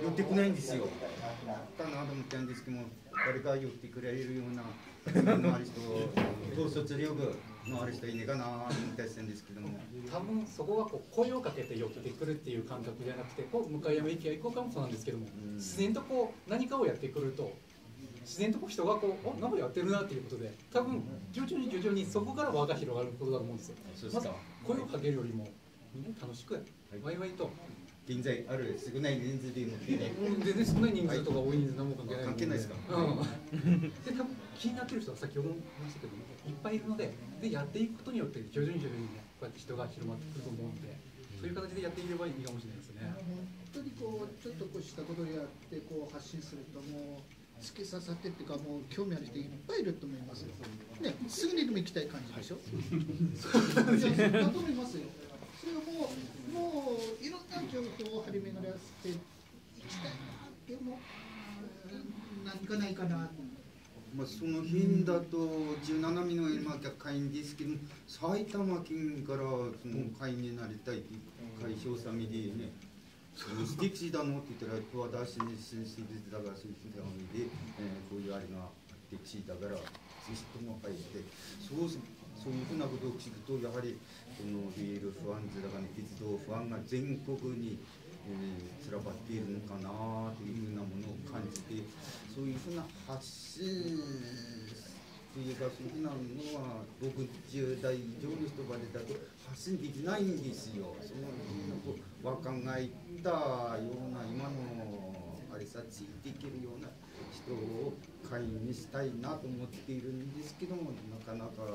寄ってこないんですよ。かなと思ったんですけども、誰か寄ってくれるようなある人、高卒業部のある人いねえかなと思ったりしたんですけども、 多分そこはこう声をかけて寄ってくるっていう感覚じゃなくて、こう向山駅や行こうかもそうなんですけども、自然とこう何かをやってくると自然とこう人がこうなんかやってるなっていうことで、多分徐々にそこから輪が広がることだと思うんですよ。まず声をかけるよりもみんな楽しくワイワイと。 現在ある少ない人数でもってね、 全然少ない人数とか多い人数何も関係ないので、 関係ないですか。 で多分気になってる人は先ほども言いましたけどもいっぱいいるので、やっていくことによって徐々にねこうやって人が広まってくると思うので、そういう形でやっていけばいいかもしれないですね。 本当にこうちょっとこうしたことでやってこう発信するともう突き刺さってっていうかもう興味ある人いっぱいいると思いますよ。ね、すぐにでも行きたい感じでしょ。いやだと思いますよ。それはもういろんな情報を張り巡らせていきたいなっても何かないかな。 まあその辺だと17名の今会員ですけども、埼玉県からその会員になりたい会社さみでね。素敵だのって言ったら、私に親戚だからそういう手紙で、こういうあれが素敵だから、ぜひとも入って、そういうふうなことを聞くと、やはりこのレール不安図だからね、鉄道不安が全国に、散らばっているのかなというふうなものを感じて、そういうふうな発信というか、そういうふうなものは60代以上の人までだと発信できないんですよ。その若返ったような今のあれさついていけるような人を会員にしたいなと思っているんですけども、なかなか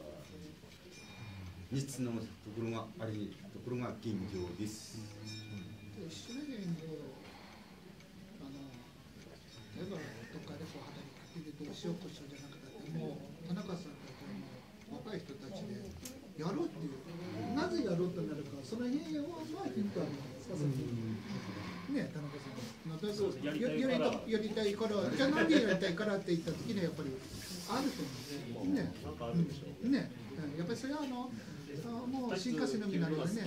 密のところがありところが現状です。 失礼に例えばどっかでこう働きかけてどうしようこしようじゃなくてもう田中さんたちの若い人たちでやろうっていうなぜやろうとなるかその辺をヒントあるんですか。ね、田中さんやりたいからじゃあ何でやりたいからって言った時にはやっぱりあると思うんですよね。なんかあるでしょうね。やっぱりそれはもう新幹線のみなりでね。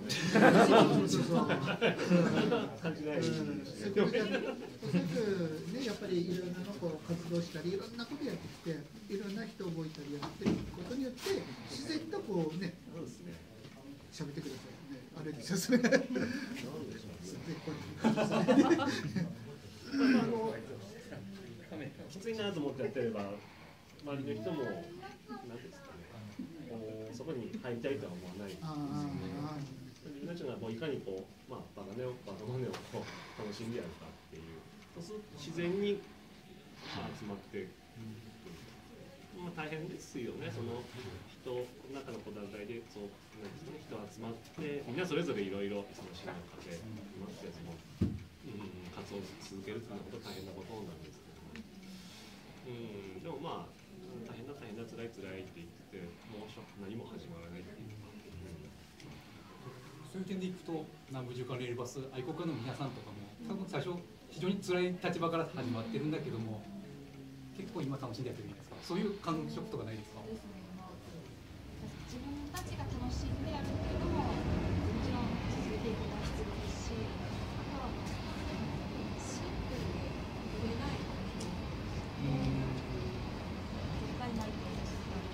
やっぱりいろんなのこう活動したりいろんなことやってきていろんな人を覚えたりやっていくことによって自然とこうね喋ってくださいね。あれですよそれ。 きついなと思ってやってれば周りの人も何ですかね、そこに入りたいとは思わないですよね。みんなというのはもういかにこう、バカマネをこう楽しんでやるかっていう、そうすると自然に集まって大変ですよね。その人の中の団体でそうなんですね、人集まってみんなそれぞれいろいろ忙しい中でいますけども、活動を続けるというのは大変なことなんですけども、でも大変だ辛いって言っててもう何も始まらないっていうか、 そういう点でいくと南部縦貫レールバス愛好家の皆さんとかも多分最初非常に辛い立場から始まってるんだけども結構今楽しんでやってるんですか。そういう感触とかないですか。 自分たちが楽しんでやるっていうのももちろん続けていくのは必要ですし、あとはシンプルで売れない絶対ないと思うんですよね。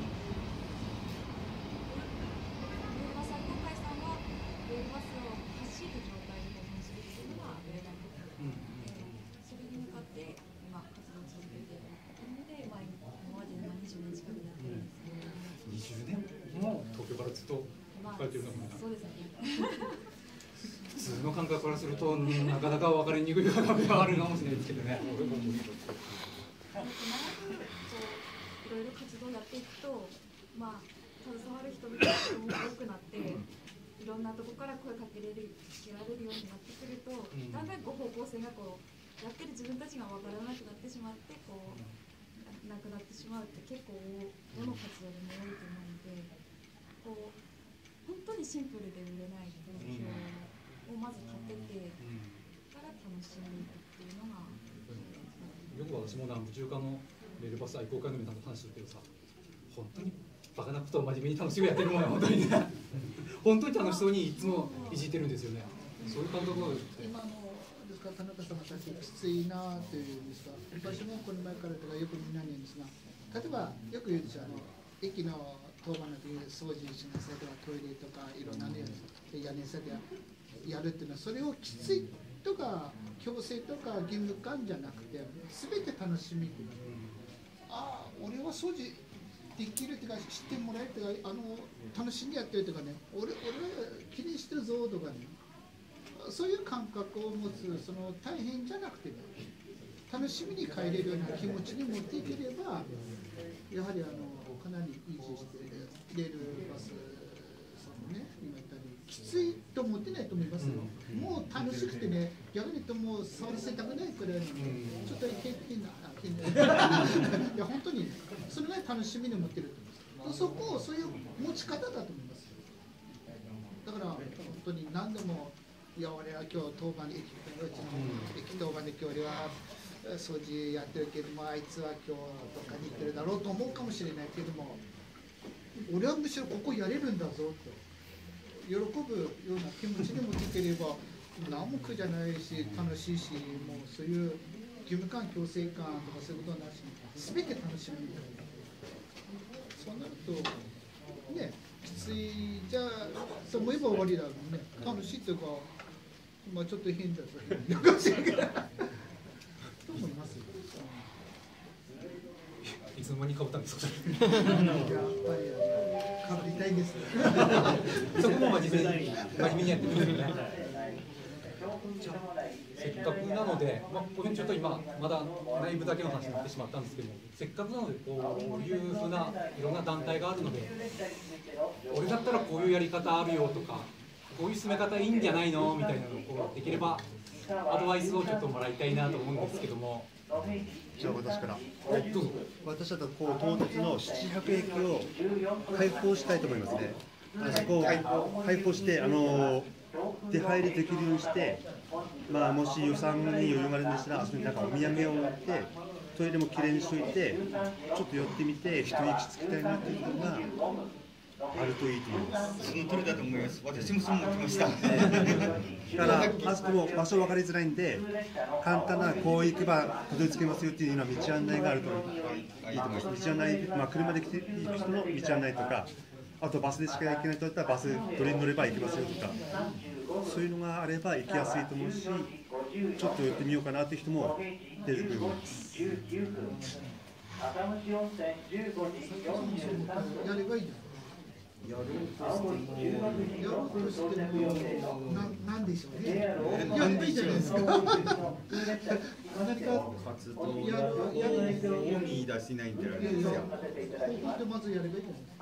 レールバス愛好会さんはレールバスを走る状態で保存するっていうのが売れないことなので、それに向かって今活動を続けているので、今まで20年近くやってるんですけど、 20年も東京からずっと書いてるのかな。 そうですね。 普通の感覚からするとなかなか分かりにくい壁があるかもしれないですけどね。俺も無理だって。 長くいろいろ活動をやっていくと、携わる人々も多くなって、いろんなとこから声かけられるようになってくると、だんだん方向性がやってる自分たちが分からなくなってしまって、なくなってしまうって結構どの活動でも多いと思うので、本当にシンプルで売れない目標をまず立ててから楽しんでいくっていうのが。 よく私も南部縦貫のレールバス愛好会の皆さんと話するけどさ、本当にバカなことを真面目に楽しくやってるもんや本当にね。本当に楽しそうにいつもいじってるんですよね。そういう感覚は今ですから田中さんが先きついなというんですが、私もこの前からとかよくみんなに言うんですが、例えばよく言うんですよ、駅の当番の時に掃除しなさいとか、トイレとかいろんなね、屋根下でやるっていうのは、それをきついとか強制とか義務感じゃなくて、全て楽しみっていうか、ああ俺は掃除できるっていうか、知ってもらえるっていうか、楽しんでやってるとかね、俺は気にしてるぞとかね、そういう感覚を持つ、その大変じゃなくてね、楽しみに帰れるような気持ちに持っていければ、やはりかなり維持してレールバスさんもね、今言ったようにきついと思ってないと思いますよ。もう楽しくてね、逆に言うともう触らせたくないくらいの、ちょっと変な。いや本当にそれが楽しみに持ってると思います。そこをそういう持ち方だと思います。だから本当に何でも、いや俺は今日当番で駅当番で今日俺は掃除やってるけども、あいつは今日どっかに行ってるだろうと思うかもしれないけども、俺はむしろここやれるんだぞと喜ぶような気持ちに持っていければ何も苦じゃないし楽しいし、もうそういう義務感、強制感とかそういうことはなしに、全て楽しみになる。そうなると、ね、きついじゃあ、そう思えば終わりだろうね。楽しいというか、まあちょっと変だと変かもしれないと思いますよ。 いつの間にかぶったんですか。 やっぱりかぶりたいんです。 そこも真面目にやってるんですよね。せっかくなので、これちょっと今まだ内部だけの話になってしまったんですけども、せっかくなのでこういうふうないろんな団体があるので、俺だったらこういうやり方あるよとか、こういう進め方いいんじゃないのみたいなのをこうできればアドバイスをちょっともらいたいなと思うんですけども。 じゃあ私から。 どうぞ。 私だとこう東鉄の700駅を開放したいと思いますね。そこを開放して出入りできるようにして、もし予算に余裕があるんでしたら、あそこになんかお土産を売って、トイレもきれいにしといて、ちょっと寄ってみて、一息つきたいなっていうのがあるといいと思います。 その通りだと思います。私もそう思ってました。 だから、あそこも場所分かりづらいんで、簡単なこう行けばたどり着けますよっていうような道案内があるといいと思います。道案内、車で来ている人の道案内とか、あとバスでしか行けない人だったらバスどれに乗れば行けますよとか、そういうのがあれば行きやすいと思うし、ちょっと寄ってみようかなという人も出てくると思います。 やればいいじゃん。やろうとしてもなんでしょうね。やればいいじゃないですか。何か活動を見出しないんじゃないですか。 まずやればいいじゃないですか。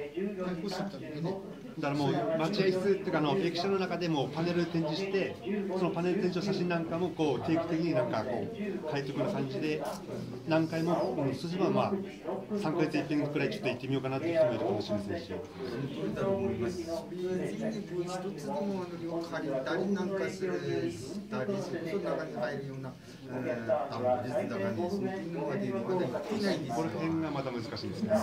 だからもう待合室っていうか駅舎の中でもパネル展示して、そのパネル展示の写真なんかもこう定期的になんかこう書いておくような感じで何回も筋は3ヶ月1遍くらいちょっと行ってみようかなっていう人もいるかもしれませんし。 その通りだと思います。一つでも量借りたりなんかしたり、その中に入るようなタンブレスだからね、そういうのが出るまで行ってないんですよ。 この辺がまた難しいんですね。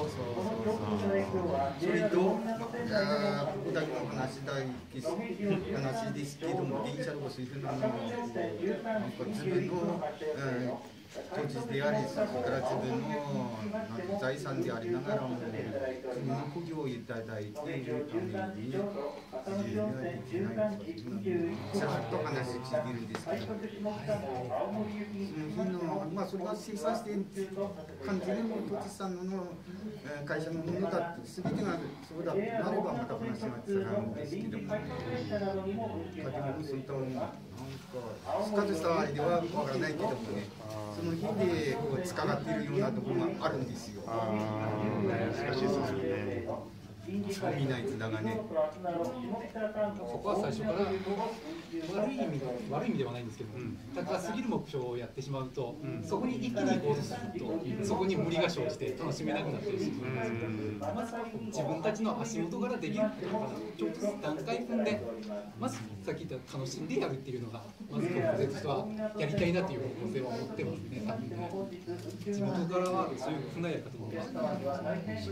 それと、ここだけの話ですけども、電車とかそういうふうなのなんか自分の当時であり、それから自分の財産でありながらも、国の雇用をいただいているために、自由にはできないというちらっと話聞いてるんですけど、その日の、それが生産して完全にもう、都知さんの会社のものだって、すべてがそうだとなれば、また話がつながるんですけども、建物そういったものが、スカズさんではわからないけどもね、その日でこうつかがっているようなところがあるんですよ。 難しいですよね。 そう見ないとだがね。 そこは最初から悪い意味ではないんですけど、高すぎる目標をやってしまうと、そこに一気に行こうとすると、そこに無理が生じて楽しめなくなってしまうんですけど、まず自分たちの足元からできるっていうのからちょっと段階踏んで、まずさっき言った楽しんでやるっていうのがまず方向性としてはやりたいなっていう方向性は持ってますね。多分ね、地元からはそういうふうなやり方も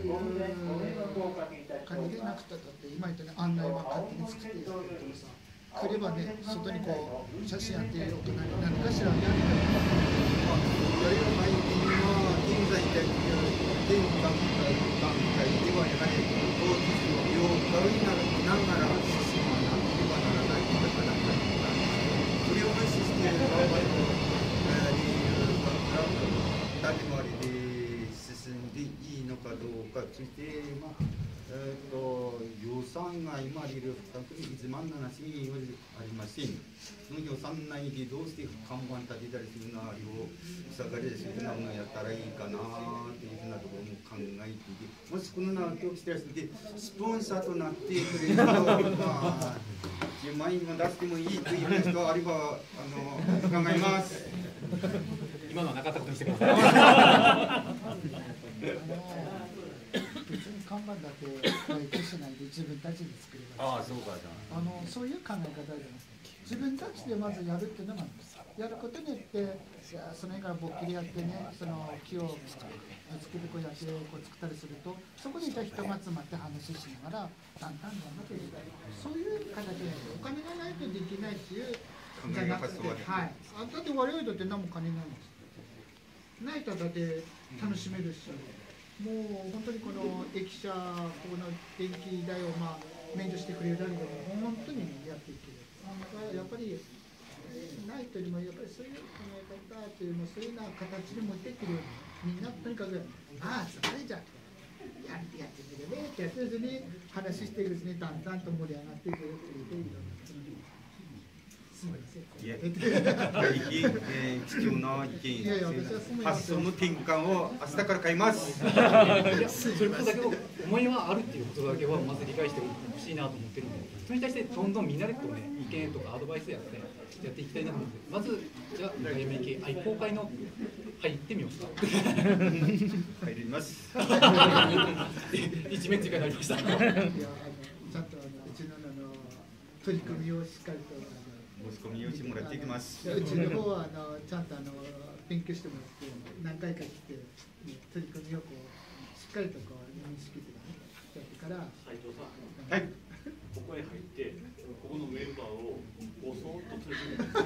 借りれなくたって今言ったね、案内は勝手に作ってやってるけどさ、 来ればね、外にこう写真やっておくなり何かしらやると。 やりのない今現在的現段階ではやはり当日の病化になりながら進まなければならないことがなかったそれを無視して我々の理由が立ち回りで進んでいいのかどうかついて予算が今いる1万7000円ありません。その予算内でどうして看板立てたりするのあれを草刈りでするのをやったらいいかなというふうなところも考えていて、もしこのな今日来てらっしゃってスポンサーとなってくれると、10万円を出してもいいという人があれば考えます。 今のはなかったことにしてください。 別に看板だけ消しないで自分たちで作ればいい。 そうかじゃそういう考え方じゃなくて、自分たちでまずやるっていうのがあるんです。やることによって、その辺からぼっきりやってね、その木を作るこうやってこう作ったりすると、そこにいた人が集まって話しながら、だんだんとそういう形でお金がないとできないっていうじゃなくて、はい。だって我々だって何も金ないんです。ないとだって楽しめるし。もう本当にこの駅舎、この電気代を免除してくれるだけでも本当にやっていける。やっぱりないというよりもやっぱりそういう考え方というのをそういうような形に持っていけるようにみんなとにかくそれじゃやってみるねってやってるうちに話しているうちにだんだんと盛り上がっていくよっていういろんなことに。すみません。 必要な意見、発想の転換を明日から変えます。 それこそだけど思いはあるっていうことだけはまず理解してほしいなと思ってるんで、それに対してどんどんみんなでこうね意見とかアドバイスやっていきたいなと思って、まずじゃあ向山池愛好会の入ってみようか。 入ります。 一面追加になりました。 ちゃんとうちの取り組みをしっかりと。 申し込み用紙もらっていきます。 うちの方はちゃんと勉強してもらって何回か来て取り組みをこうしっかりとこう認識とかねやってから。 斉藤さん。 はい。 ここへ入ってここのメンバーをごそっと取り組む。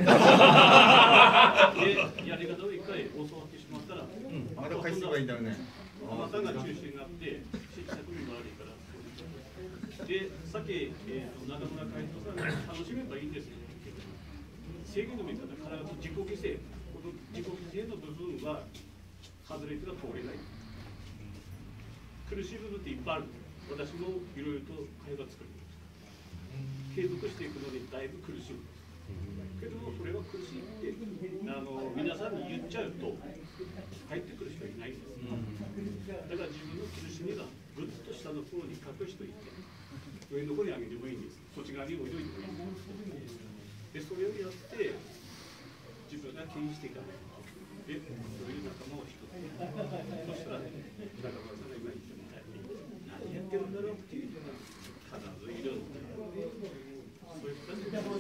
でやり方を一回教わってしまったら。 まだ返せばいいんだよね。 あなたが中心になって施策に回るから。でさっき中村会長さんが楽しめばいいんですよ。制限の見方から自己犠牲、この自己犠牲の部分は外れては通れない。苦しい部分っていっぱいある。私もいろいろと会話作る。継続していくのにだいぶ苦しい。けどもそれは苦しいって皆さんに言っちゃうと入ってくる人はいないんです。だから自分の苦しみがぐっと下の方に隠しておいて、上の方に上げてもいいんです。そっち側に置いといてもいいんです。でそれをやって自分が牽引していかない。でそういう仲間を一つ。そしたら中村さんが今言ったみたいに何やってるんだろうっていう人が必ずいるんで、そういった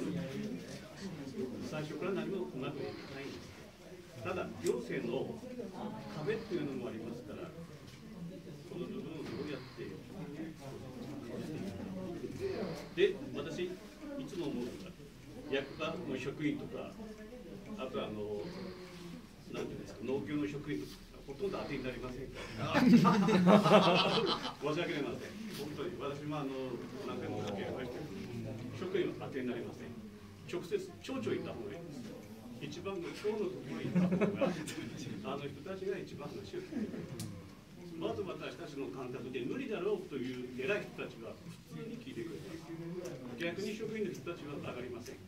最初から何もうまくいかないんです。ただ行政の壁っていうのもありますから、その部分をどうやってで私いつも思うのが役場の職員とか、あとなんていうんですか、農協の職員とかほとんど当てになりませんから申し訳ありません。本当に私も何回もお酒やりましたけど、職員は当てになりません。直接町長行った方がいいです。一番の町のところに行った方があの人たちが一番の主婦。まず私たちの感覚で無理だろうという偉い人たちは普通に聞いてくれます。逆に職員の人たちは上がりません。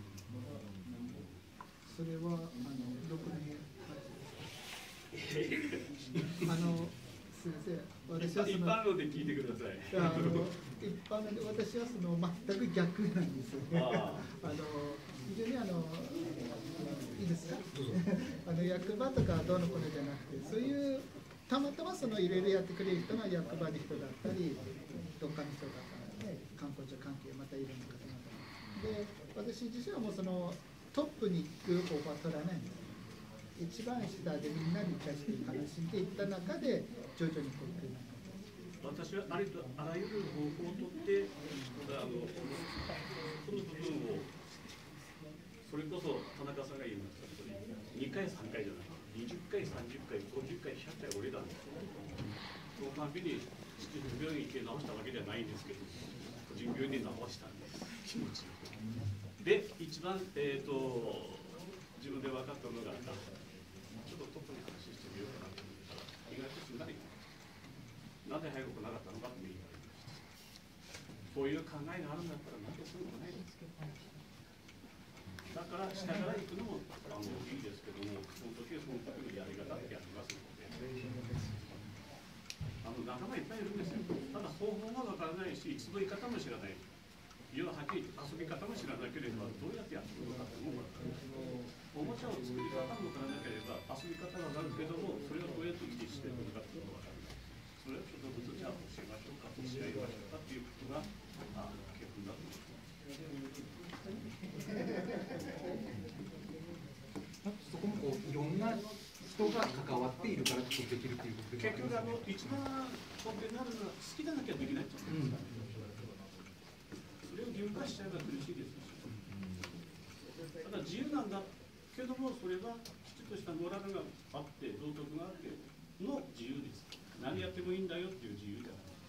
それはどこにすみません、私は一般論で聞いてください。 一般論で私は全く逆なんですよね。非常にいいですか。役場とかどうのこうのじゃなくて、そういうたまたまいろいろやってくれる人が役場の人だったり、どっかの人だったり、観光庁関係またいろんな方々で、私自身はもうトップに行くオファー取らないんです。一番下でみんなに生かして楽しんでいった中で徐々にこういうふうな私はあらゆる方法をとってこの部分をそれこそ田中さんが言いました通り2回3回じゃなくて20回30回50回100回折れたんです。そのたびに地方病院に行って治したわけではないんですけど個人病院で治したんです気持ちよく。で一番、自分で分かったのがちょっとトップに話してみようかなと思ったら意外とすんなりなぜ早くなかったのかって言われました。こういう考えがあるんだったらなぜするのかないですけどだから下から行くのもいいですけどもその時はその時のやり方ってありますので仲間いっぱいいるんですよ。ただ方法がわからないし集い方も知らない要ははっきり遊び方も知らなければどうやってやっていくのかっていうのもおもちゃを作り方もわからなければ遊び方はわかるけどもそれをどうやって維持していくのかっていうのがわからない。それをちょっとずつじゃあ教えましょうか教えましょうかっていうことが基本だと思います。 そこもこういろんな人が関わっているからこそできるっていうことで結局一番根底になるのは好きじゃなきゃできないと思うんですから、それを義務化しちゃえば苦しいですし、ただ自由なんだけどもそれはきちっとしたモラルがあって道徳があっての自由です。何やってもいいんだよっていう自由じゃない。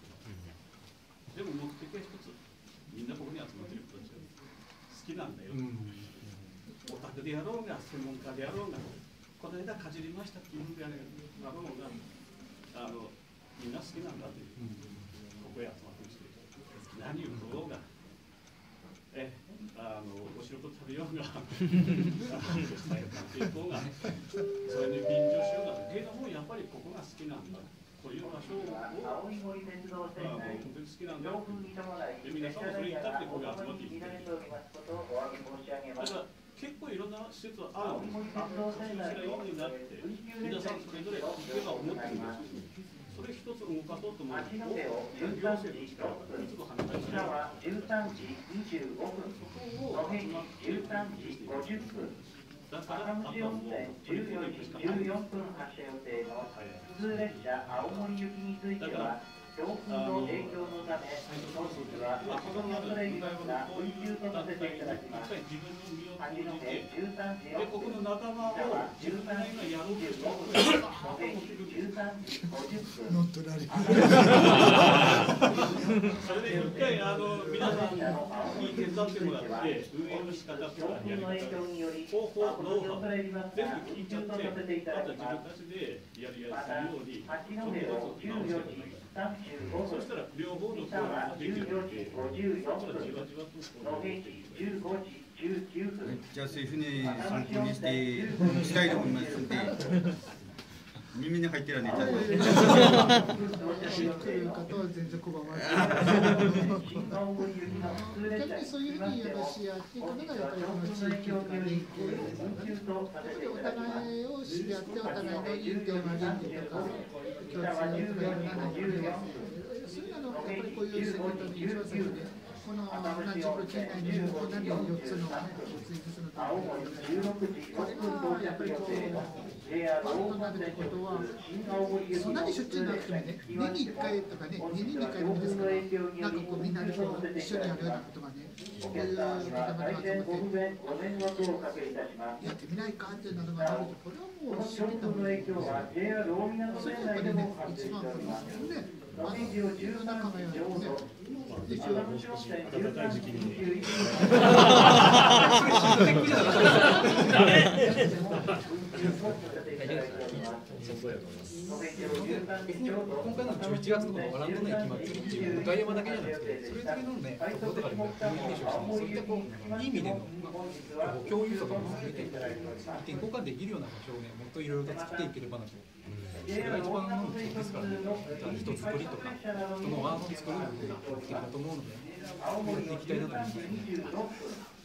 でも目的は一つ、みんなここに集まっている人たちは好きなんだよ。オタクであろうが専門家であろうがこの間かじりましたっていうのであろうがみんな好きなんだという、ここへ集まってきて何を食おうがお仕事食べようが最後関係行こうがそれに便乗しようがけどもやっぱりここが好きなんだこういう場所を本当に好きなんだよで皆さんもそれに至ってここに集まっていってだから結構いろんな施設はあるんです。活用すればいいのになって皆さんそれぞれ行けば思ってるんです。それ一つ動かそうと思うと行政の力がいつも反対してる。13時25分、野辺13時50分、赤虫温泉14時14分発車予定の普通列車青森行きについては強風の影響のため本日は足止め恐れ入りますが運休とさせていただきます。八戸13時でここの仲間を自分がやろうとして 13時50分ノットラリーそれで一回皆さんに手伝ってもらって運営の仕方とかやり方方法ノウハウ全部聞いちゃってあと自分たちでやりやすいようにちょっとずつ直していただきますそしたら両方の声ができるのでじわじわとこうやっていくじゃあそういうふうに参考にしてしたいと思いますので耳に入ってらねえじゃん。来る方は全然拒まない逆にそういうふうにやっていくのがやっぱりこの地域とか連携ですよね。お互いを知り合ってお互いのいい点悪い点とか共通とかいろんなのをそういうのやっぱりこういうセミナーに一番最初でこの何十キロ圏内にこんなに4つのね4つのところこれがやっぱりこうパートナーってことはそんなにしょっちゅうなくてもね年に1回とかね年に2回でもいいですからなんかこうみんなでこう一緒にやるようなことがねこういう方々が集まってやってみないかっていうのがあるとこれはもう知りたものですそういうやっぱりね一番このねいろんな考えをね一応暖かい時期に今回の11月のこのオランダの駅祭りっていう外山だけじゃなくてそれだけのねところとかでもやってもいいでしょうしそういったこういい意味での共有とかも含めて意見交換できるような場所をねもっといろいろと作っていければなと。それが一番の目的ですからね。人作りとか人のワードを作るっていうのが目的だと思うのでやっていきたいなと思います。